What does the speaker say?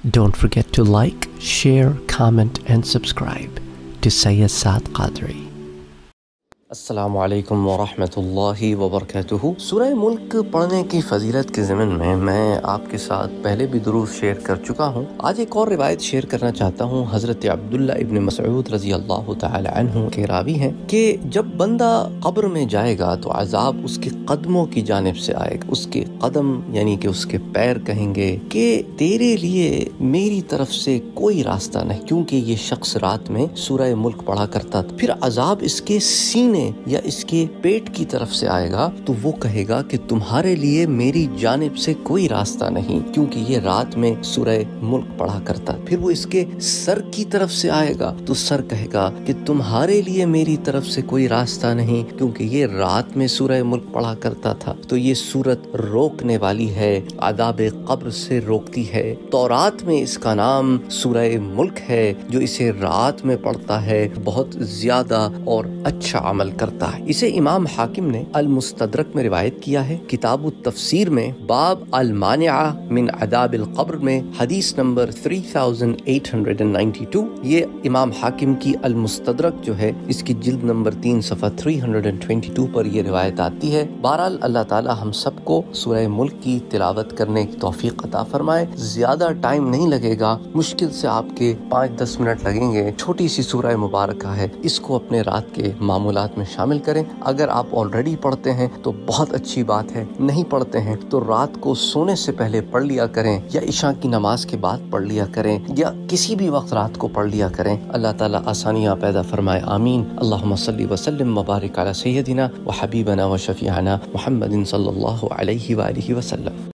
Don't forget to like, share, comment and subscribe to Sayyid Saad Qadri. السلام علیکم ورحمۃ اللہ وبرکاتہ۔ سورہ ملک پڑھنے کی فضیلت کے ضمن میں آپ کے ساتھ پہلے بھی دروس شیئر کر چکا ہوں۔ آج ایک اور روایت شیئر کرنا چاہتا ہوں۔ حضرت عبداللہ ابن مسعود رضی اللہ تعالی عنہ کے راوی ہیں کہ جب بندہ قبر میں جائے گا تو عذاب اس کے قدموں کی جانب سے آئے گا۔ اس کے قدم یعنی کہ اس کے پیر کہیں گے کہ تیرے لیے میری طرف سے کوئی راستہ نہیں، کیونکہ یہ شخص رات میں سورہ ملک پڑھا کرتا تھا۔ پھر عذاب اس کے سینے یا اس کے پیٹ کی طرف سے آئے گا تو وہ کہے گا کہ تمہارے لیے میری جانب سے کوئی راستہ نہیں، کیونکہ یہ رات میں سورہ ملک پڑھا کرتا۔ پھر وہ اس کے سر کی طرف سے آئے گا تو سر کہے گا کہ تمہارے لیے میری طرف سے کوئی راستہ نہیں، کیونکہ یہ رات میں سورہ ملک پڑھا کرتا تھا۔ تو یہ سورت روکنے والی ہے، عذاب قبر سے روکتی ہے۔ تورات میں اس کا نام سورہ ملک ہے۔ جو اسے رات میں پڑھتا ہے بہت زیادہ اور اچھا عمل کرتا ہے۔ اسے امام حاکم نے المستدرک میں روایت کیا ہے۔ کتاب التفسیر میں باب المانعہ من عذاب القبر میں حدیث نمبر 3892، یہ امام حاکم کی المستدرک جو ہے اس کی جلد نمبر 3 صفحہ 322 پر یہ روایت آتی ہے۔ بہرحال اللہ تعالی ہم سب کو سورہ ملک کی تلاوت کرنے کی توفیق عطا فرمائے۔ زیادہ ٹائم نہیں لگے گا، مشکل سے آپ کے 5-10 منٹ لگیں گے۔ چھوٹی سی سورہ مبارکہ ہے، اس کو اپنے رات کے معمولات میں شامل کریں۔ اگر آپ آلریڈی پڑھتے ہیں تو بہت اچھی بات ہے، نہیں پڑھتے ہیں تو رات کو سونے سے پہلے پڑھ لیا کریں، یا عشاء کی نماز کے بعد پڑھ لیا کریں، یا کسی بھی وقت رات کو پڑھ لیا کریں۔ اللہ تعالیٰ آسانیاں پیدا فرمائے، آمین۔ اللہم صلی وسلم وبارک علی سیدنا و حبیبنا و شفیعنا محمد صلی اللہ علیہ وآلہ وسلم۔